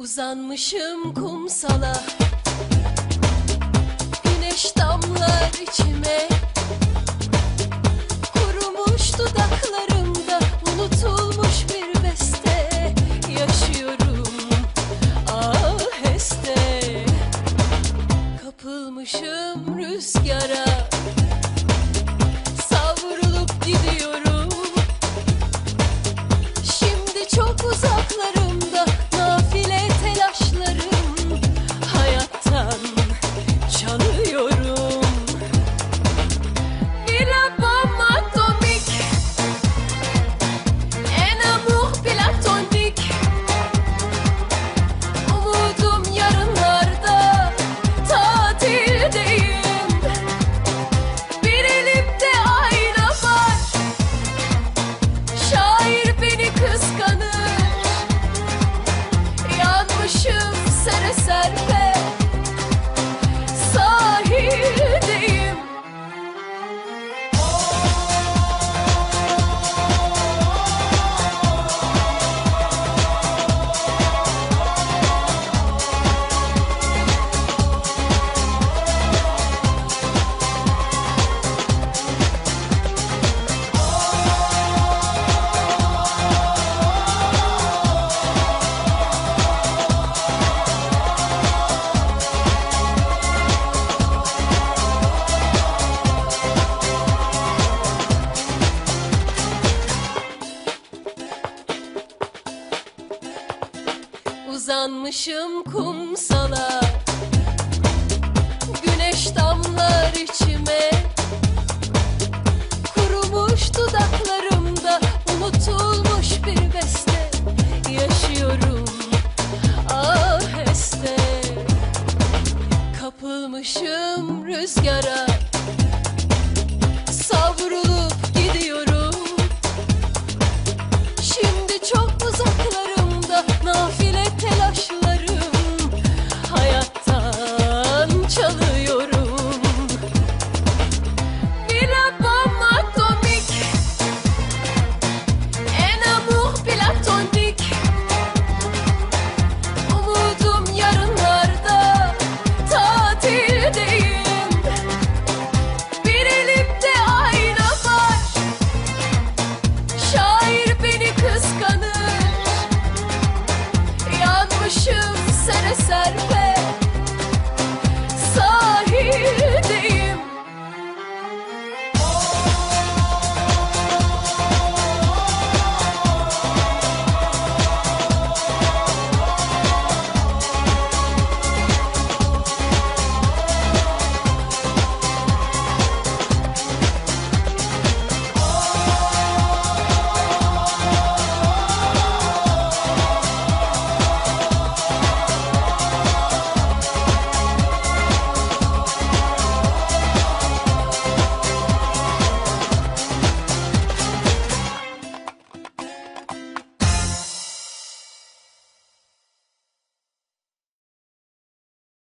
Uzanmışım kumsala, güneş damlar içime. Kurumuş dudaklarımda unutulmuş bir beste. Yaşıyorum aheste, kapılmışım rüzgara, savrulup gidiyorum. Şimdi çok uzaklarımda nafile telaşlarım, hayattan çalıyorum. Villa bombe atomique, en amour platonik. Umudum yarınlarda, tatildeyim. Bir elimde ayna var, şair beni kıskanır. Yanmışım sere serpe, sahildeyim. Uzanmışım kumsala, güneş damlar içime. Kurumuş dudaklarımda unutulmuş bir beste. Yaşıyorum aheste, kapılmışım rüzgara, savrulup gidiyorum. Şimdi çok uzaklarımda nafile telaşlarım, hayattan çalıyorum. Villa bombe atomique, en amour platonik. Umudum yarınlarda, tatildeyim. Bir elimde ayna var, şair beni kıskanır. Yanmışım sere serpe,